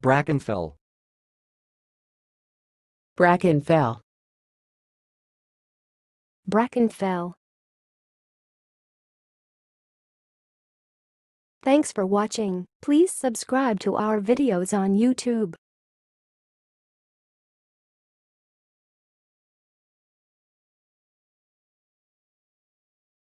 brackenfell, brackenfell, brackenfell. Thanks for watching. Please subscribe to our videos on YouTube.